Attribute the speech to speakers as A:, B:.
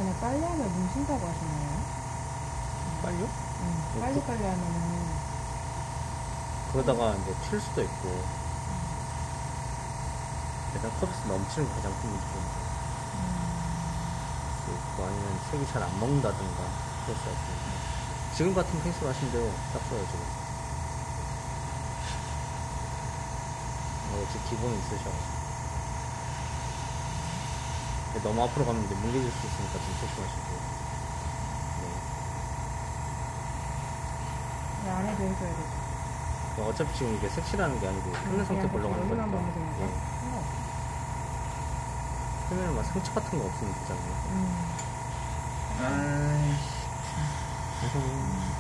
A: 전에 빨래하면 뭉친다고 하시나요?
B: 빨려?
A: 빨리 하면은
B: 그러다가 이제 튈 수도 있고, 일단 컵에서 넘치는 거 가장 큰 문제죠. 있고, 아니면 색이 잘 안 먹는다든가 그럴 수가 있으니까. 지금 같은 케이스로 하시면 돼요. 딱 좋아요. 지금 역시 기본이 있으셔가지고. 너무 앞으로 가면 이제 뭉개질 수 있으니까 좀 조심하시고.
A: 네. 안에 대해서 해야 되죠.
B: 어차피 지금 이게 색칠하는 게 아니고 표면 상태 보려고 하는 거니까. 표면에 막 상처 같은 거 없으면 되잖아요.
C: 아이씨.